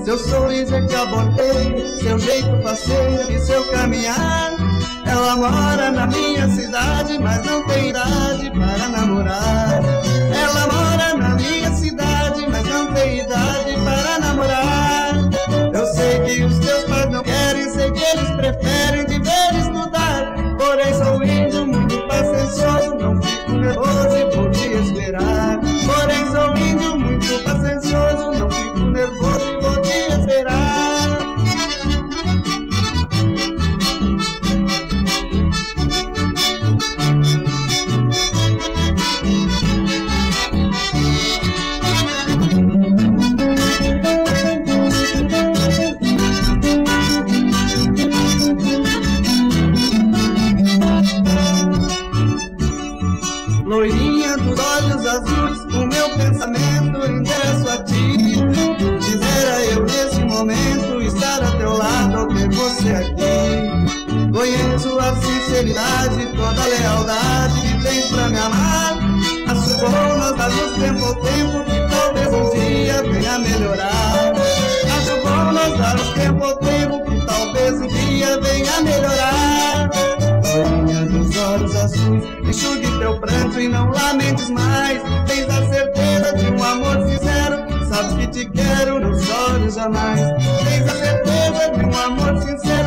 Seu sorriso é caboteiro, seu jeito faceiro e seu caminhar. Ela mora na minha cidade, mas não tem idade para namorar. Ela mora na minha cidade, mas não tem idade para namorar. Eu sei que os teus pais não querem, sei que eles preferem de ver estudar. Porém sou índio muito paciencioso, não fico nervoso e vou te esperar. Porém sou índio muito paciencioso, não fico nervoso e vou te esperar. Loirinha dos olhos azuis, o meu pensamento endereço a ti. Quisera eu nesse momento estar a teu lado ao ter você aqui. Conheço a sinceridade, toda a lealdade que tens pra me amar. Acho bom nós darmos tempo ao tempo, que talvez um dia venha a melhorar. Acho bom nós darmos tempo ao tempo, que talvez um dia venha a melhorar. Loirinha dos olhos azuis, enxugue teu pranto e não lamentes mais. Tens a certeza de um amor sincero, sabes que te quero, não chores jamais. Tens a certeza de um amor sincero,